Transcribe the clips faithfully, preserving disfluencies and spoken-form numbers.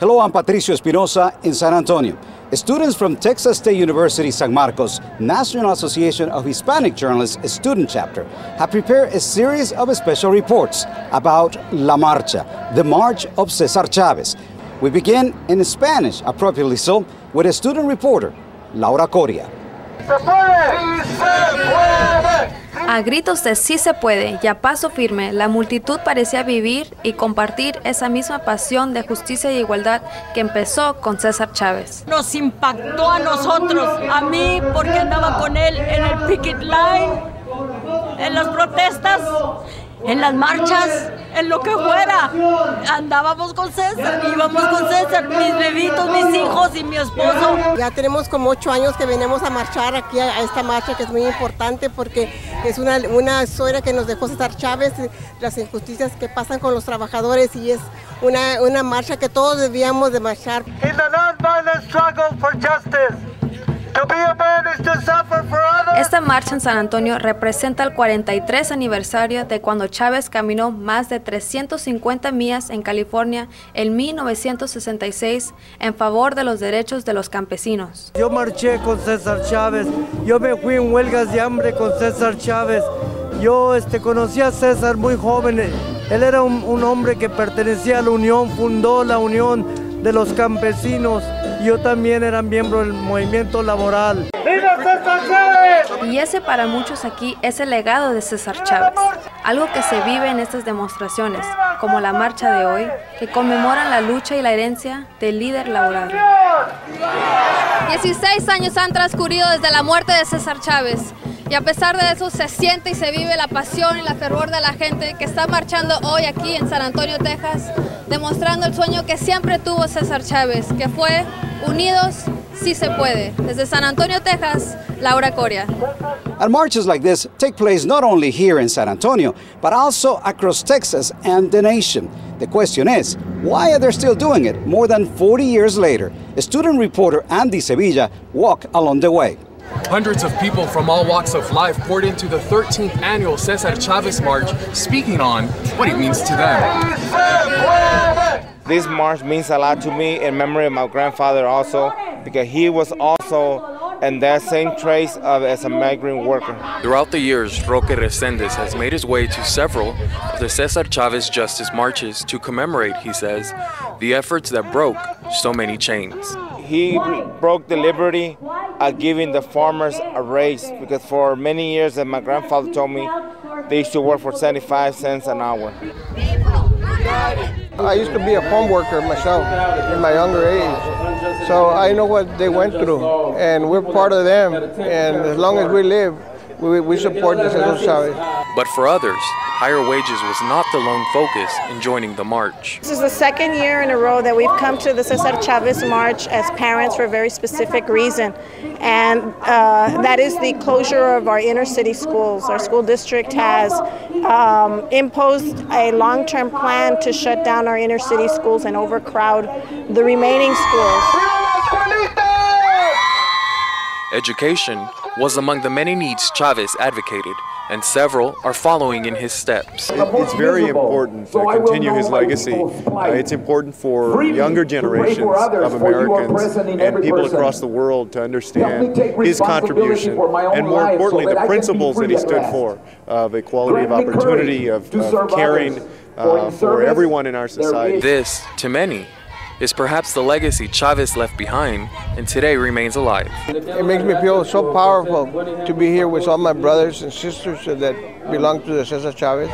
Hello, I'm Patricio Espinosa in San Antonio. Students from Texas State University San Marcos National Association of Hispanic Journalists Student Chapter have prepared a series of special reports about La Marcha, the March of Cesar Chavez. We begin in Spanish, appropriately so, with a student reporter, Laura Coria. A gritos de sí se puede y a paso firme, la multitud parecía vivir y compartir esa misma pasión de justicia y igualdad que empezó con César Chávez. Nos impactó a nosotros, a mí, porque andaba con él en el picket line, en las protestas, en las marchas, en lo que fuera. Andábamos con César, íbamos con César, mis bebitos, mis hijos y mi esposo. Ya tenemos como ocho años que venimos a marchar aquí a esta marcha, que es muy importante porque es una, una historia que nos dejó César Chávez, las injusticias que pasan con los trabajadores, y es una, una marcha que todos debíamos de marchar. In the non-violent struggle for justice, to be a man is to suffer for others. Esta marcha en San Antonio representa el cuarenta y tres aniversario de cuando Chávez caminó más de trescientas cincuenta millas en California en mil novecientos sesenta y seis en favor de los derechos de los campesinos. Yo marché con César Chávez, yo me fui en huelgas de hambre con César Chávez. Yo este, conocí a César muy joven, él era un, un hombre que pertenecía a la Unión, fundó la Unión de los Campesinos. Yo también era miembro del movimiento laboral. ¡Viva César Chávez! Y ese para muchos aquí es el legado de César Chávez, algo que se vive en estas demostraciones, como la marcha de hoy, que conmemoran la lucha y la herencia del líder laboral. dieciséis años han transcurrido desde la muerte de César Chávez, y a pesar de eso se siente y se vive la pasión y la fervor de la gente que está marchando hoy aquí en San Antonio, Texas, demostrando el sueño que siempre tuvo César Chávez, que fue unidos sí se puede. Desde San Antonio, Texas, Laura Coria. And marches like this take place not only here in San Antonio, but also across Texas and the nation. The question is, why are they still doing it more than forty years later? Student reporter Andy Sevilla walked along the way. Hundreds of people from all walks of life poured into the thirteenth annual Cesar Chavez March, speaking on what it means to them. This march means a lot to me in memory of my grandfather also, because he was also in that same trace of as a migrant worker. Throughout the years, Roque Resendez has made his way to several of the Cesar Chavez Justice Marches to commemorate, he says, the efforts that broke so many chains. He broke the liberty of giving the farmers a raise, because for many years, as my grandfather told me, they used to work for seventy-five cents an hour. I used to be a farm worker myself in my younger age, so I know what they went through, and we're part of them, and as long as we live, we, we support the Cesar Chavez. But for others, higher wages was not the lone focus in joining the march. This is the second year in a row that we've come to the Cesar Chavez March as parents for a very specific reason, and uh, that is the closure of our inner city schools. Our school district has um, imposed a long-term plan to shut down our inner city schools and overcrowd the remaining schools. Education was among the many needs Chavez advocated, and several are following in his steps. It's very important to continue his legacy. Uh, it's important for younger generations of Americans and people across the world to understand his contribution, and more importantly, the principles that he stood for of equality of opportunity, of, of caring uh, for everyone in our society. This, to many, is perhaps the legacy Chavez left behind and today remains alive. It makes me feel so powerful to be here with all my brothers and sisters that belong to the Cesar Chavez.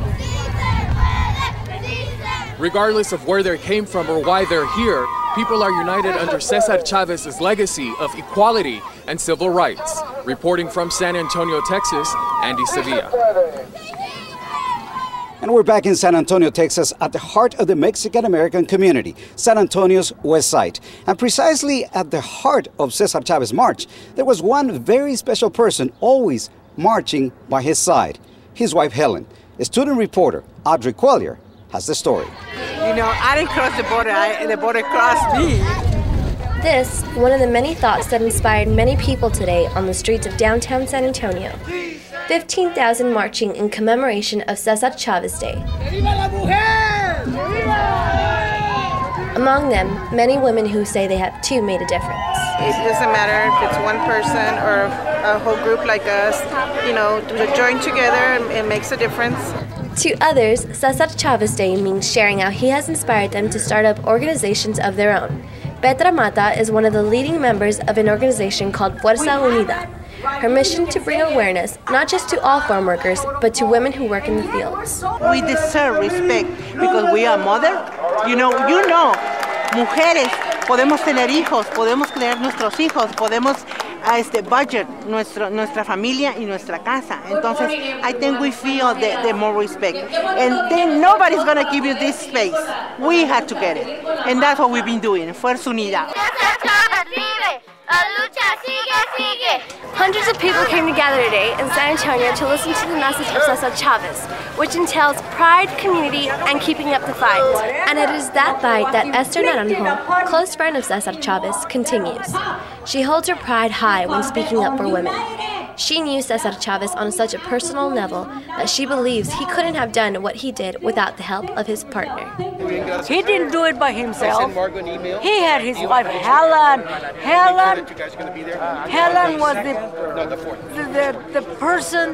Regardless of where they came from or why they're here, people are united under Cesar Chavez's legacy of equality and civil rights. Reporting from San Antonio, Texas, Andy Sevilla. And we're back in San Antonio, Texas, at the heart of the Mexican-American community, San Antonio's West Side. And precisely at the heart of Cesar Chavez March, there was one very special person always marching by his side, his wife Helen. A student reporter, Audrey Quellier, has the story. You know, I didn't cross the border, I, the border crossed me. This, one of the many thoughts that inspired many people today on the streets of downtown San Antonio. fifteen thousand marching in commemoration of Cesar Chavez Day. Among them, many women who say they have too made a difference. It doesn't matter if it's one person or a whole group like us, you know, to join together, it makes a difference. To others, Cesar Chavez Day means sharing how he has inspired them to start up organizations of their own. Petra Mata is one of the leading members of an organization called Fuerza Unida. Her mission to bring awareness not just to all farm workers, but to women who work in the fields. We deserve respect because we are mother. You know, you know, mujeres, podemos tener hijos, podemos crear nuestros hijos, podemos a este budget nuestro, nuestra familia y nuestra casa. Entonces, I think we feel the, the more respect. And then nobody's going to give you this space. We had to get it. And that's what we've been doing, Fuerza Unida. Hundreds of people came together today in San Antonio to listen to the message of Cesar Chavez, which entails pride, community, and keeping up the fight. And it is that fight that Esther Naranjo, close friend of Cesar Chavez, continues. She holds her pride high when speaking up for women. She knew Cesar Chavez on such a personal level that she believes he couldn't have done what he did without the help of his partner. He didn't do it by himself. He had his wife Helen. Helen, Helen was the, the, the, the person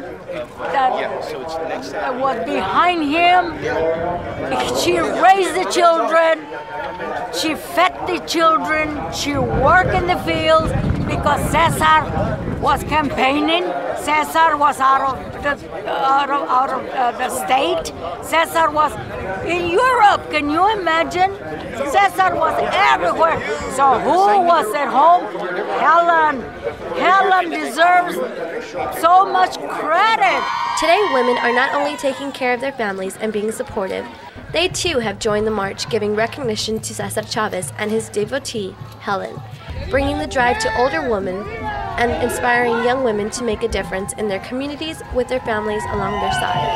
that was behind him. She raised the children. She fed the children. She worked in the fields because Cesar was campaigning. Cesar was out of the out of, out of uh, the state. Cesar was in Europe. Can you imagine? Cesar was everywhere. So who was at home? Helen. Helen deserves so much credit. Today, women are not only taking care of their families and being supportive, they too have joined the march, giving recognition to Cesar Chavez and his devotee, Helen, bringing the drive to older women and inspiring young women to make a difference in their communities with their families along their side.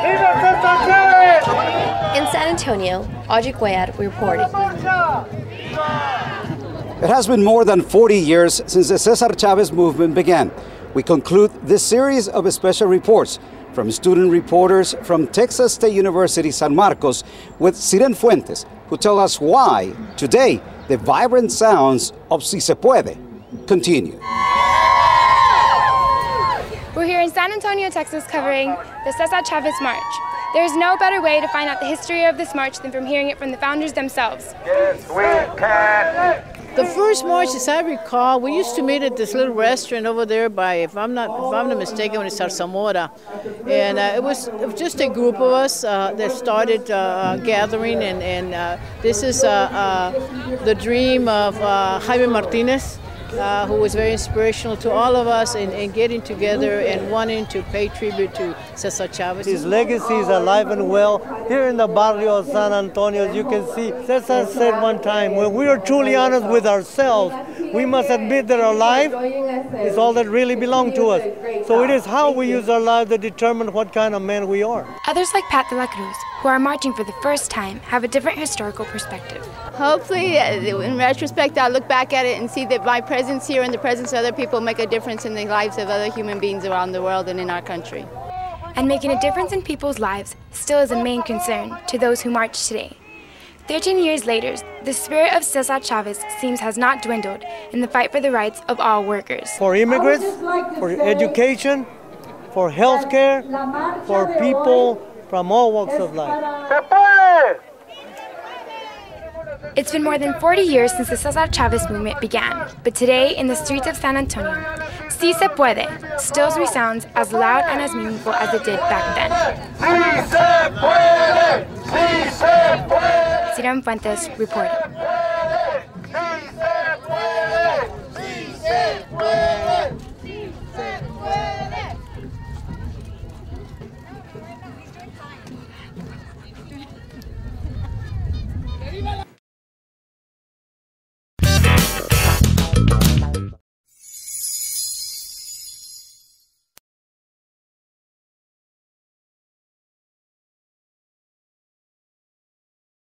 In San Antonio, Audrey Cuellar reporting. It has been more than forty years since the Cesar Chavez movement began. We conclude this series of special reports from student reporters from Texas State University San Marcos with Siren Fuentes, who tell us why today the vibrant sounds of Si Se Puede continue. We're here in San Antonio, Texas, covering the Cesar Chavez March. There is no better way to find out the history of this march than from hearing it from the founders themselves. Yes, we can. The first march, as I recall, we used to meet at this little restaurant over there by, if I'm not, if I'm not mistaken, it's Zarzamora, and uh, it, was, it was just a group of us uh, that started uh, gathering, and, and uh, this is uh, uh, the dream of uh, Jaime Martinez, uh, who was very inspirational to all of us in, in getting together and wanting to pay tribute to Cesar Chavez. His legacy is alive and well. Here in the barrio of San Antonio, as you can see, Cesar said one time, when we are truly honest with ourselves, we must admit that our life is all that really belongs to us. So it is how we use our life that determine what kind of men we are. Others like Pat de la Cruz, who are marching for the first time, have a different historical perspective. Hopefully, in retrospect, I'll look back at it and see that my presence here and the presence of other people make a difference in the lives of other human beings around the world and in our country. And making a difference in people's lives still is a main concern to those who march today. Thirteen years later, the spirit of Cesar Chavez seems has not dwindled in the fight for the rights of all workers. For immigrants, for education, for health care, for people from all walks of life. It's been more than forty years since the Cesar Chavez movement began, but today in the streets of San Antonio, Si Se Puede still resounds as loud and as meaningful as it did back then. Si Se Puede! Si Se Puede! Siren Fuentes reporting.